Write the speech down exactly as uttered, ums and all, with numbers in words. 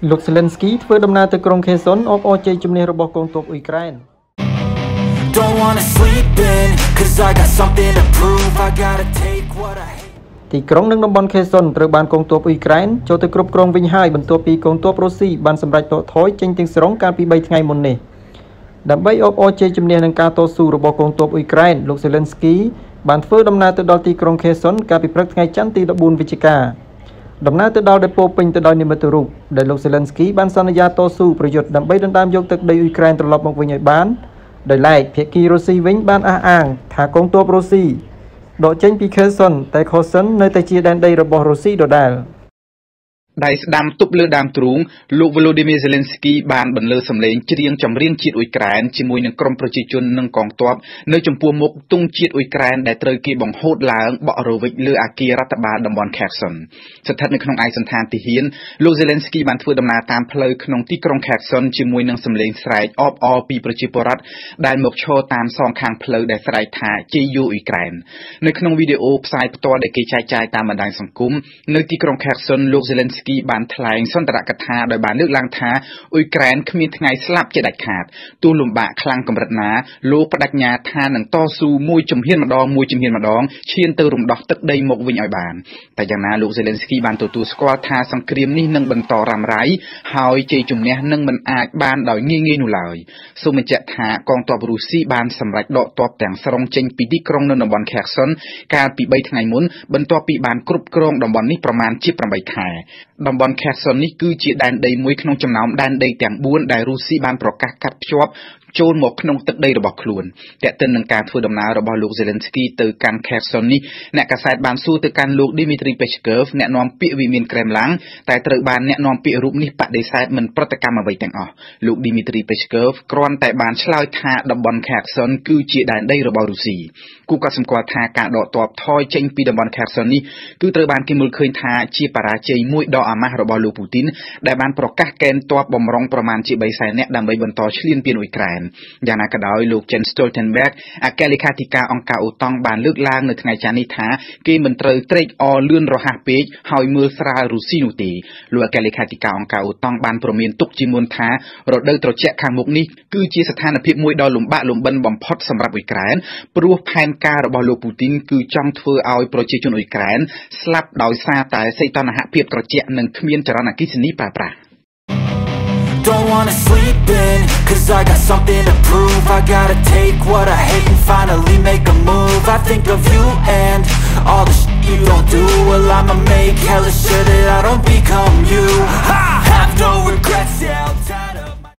លោក Zelensky ធ្វើដំណើរទៅក្រុង Kherson អបអរជ័យជំនះរបស់កងទ័ពអ៊ុយក្រែន Don't wanna sleep in cause I got something to prove I gotta take what I hate ទីក្រុងនិងតំបន់ Kherson ត្រូវបានកងទ័ពអ៊ុយក្រែនចូលទៅគ្រប់គ្រងវិញហើយបន្ទាប់ពីកងទ័ពរុស្ស៊ីបានសម្រេចដកថយចេញទាំងស្រុងកាលពី3ថ្ងៃមុននេះដើម្បីអបអរជ័យជំនះនឹងការតស៊ូរបស់កងទ័ពអ៊ុយក្រែនលោក Zelensky បានធ្វើដំណើរទៅដល់ទីក្រុង Kherson កាលពីព្រឹកថ្ងៃច័ន្ទទី14វិច្ឆិកាដំណើរទៅដល់ដែលពោពេញទៅដោយនិមិត្តរូបដែលលោក Zelensky បានសន្យាតស៊ូប្រយុទ្ធដើម្បីដណ្ដើមយកទឹកដីអ៊ុយក្រែនត្រឡប់មកវិញឲ្យបានដោយឡែកភាគីរុស្ស៊ីវិញបានអះអាងថាកងទ័ពរុស្ស៊ីដកចេញពី Kherson តែ Kherson នៅតែជាដែនដីរបស់រុស្ស៊ីដដែលដៃស្ដាំទប់លើដើមទ្រូងលោក Volodymyr Zelensky បានបន្លឺសម្លេងច្រៀងចម្រៀងជាតិអ៊ុយក្រែនជាមួយនឹងក្រុមប្រជាជននិងកងទ័ពនៅចំពោះមុខទង់ជាតិអ៊ុយក្រែនដែលត្រូវគេបង្ហូតឡើងបក់រវិចលើអគាររដ្ឋបាលតំបន់ Kherson ស្ថិតនៅក្នុងឯកសណ្ឋានទាហានលោក Zelensky បានធ្វើដំណើរតាមផ្លូវក្នុងទីក្រុង Kherson ជាមួយនឹងសម្លេងស្រែកអបអរពីប្រជាពលរដ្ឋដែលមកឈរតាមសងខាងផ្លូវដែលស្រែកថាជ័យយោអ៊ុយក្រែននៅក្នុងវីដេអូផ្សាយផ្ទាល់ដែលគេចែកចាយតាមបណ្ដាញសង្គមនៅទីក្រុង Kherson លោក Zelenskyបានថ្លែងសន្ទរកថាដោយបានលើកឡើងថាអ៊ុយក្រែនគ្មានថ្ងៃស្លាប់ជាដាច់ខាតទោះលំបាកខ្លាំងកម្រិតណាលោកបដិញ្ញាថានឹងតស៊ូមួយជំហានម្ដងមួយជំហានម្ដងឈានទៅរំដោះទឹកដីមកវិញឲ្យបានតែយ៉ាងណាលោក Zelensky បានទទួលស្គាល់ថាសង្គ្រាមនេះនឹងបន្តរ៉ាំរ៉ៃហើយជ័យជំនះនឹងមិនអាចបានដោយងាយងាយនោះឡើយសូមបញ្ជាក់ថាកងទ័ពរុស្ស៊ីបានសម្រេចដកទ័ពទាំងស្រុងចេញពីទីក្រុងនៅតំបន់ Kherson កាលពី3ថ្ងៃមុនបន្ទាប់ពីបានគ្រប់គ្រងតំបន់នេះប្រមាណជា8ខែតំបន់ Kherson នេះគឺជាដែនដីមួយក្នុងចំណោមដែនដីទាំង4ដែលរុស្ស៊ីបានប្រកាសកាត់ភ្ជាប់ចូលមកក្នុងទឹកដីរបស់ខ្លួនតែកតិននឹងការធ្វើដំណើររបស់លោក Zelensky ទៅកាន់ Kherson នេះអ្នកកាសែតបានសួរទៅកាន់លោក Dmitry Peskov អ្នកនាំពាក្យវិមានក្រែមឡាំងតែត្រូវបានអ្នកនាំពាក្យរូបនេះបដិសេធមិនប្រតិកម្មអ្វីទាំងអស់លោក Dmitry Peskov គ្រាន់តែបានឆ្លើយថាតំបន់ Kherson គឺជាដែនដីរបស់រុស្ស៊ីគូក៏សម្គាល់ថាការដកទ័ពថយចេញពីតំបន់ Kherson នេះគឺត្រូវបានគេមើលឃើញថាជាបរាជ័យមួយដ៏អាម៉ាស់របស់លោក Putin ដែលបានប្រកាសកេណ្ឌទ័ពបំរុងប្រមាណជា3សែននាក់ដើម្បីបន្តឈ្លានពានអ៊ុយក្រែនយ៉ាងណាក៏ដោយលោក Jens Stoltenberg អគ្គលេខាធិការអង្គការអូតង់បានលើកឡើងនៅថ្ងៃច័ន្ទនេះថាគេមិនត្រូវត្រេកអរលឿនរហ័សពេកហើយមើលស្រាលរុស្ស៊ីនោះទេលោកអគ្គលេខាធិការអង្គការអូតង់បានព្រមានទុកជាមុនថារដូវត្រជាក់ខាងមុខនេះគឺជាស្ថានភាពមួយដ៏លំបាកលំបិនបំផុតសម្រាប់អ៊ុយក្រែនព្រោះផែនការរបស់លោក Putin គឺចង់ធ្វើឲ្យប្រជាជនអ៊ុយក្រែនស្លាប់ដោយសារតែសីតុណ្ហភាពត្រជាក់និងគ្មានចរន្តអគ្គិសនីប្រើប្រាស់ Don't wanna sleep in cause I got something to prove I gotta take what I hate and finally make a move I think of you and all the shit you don't do Well I'ma make hella sure that I don't become you ha!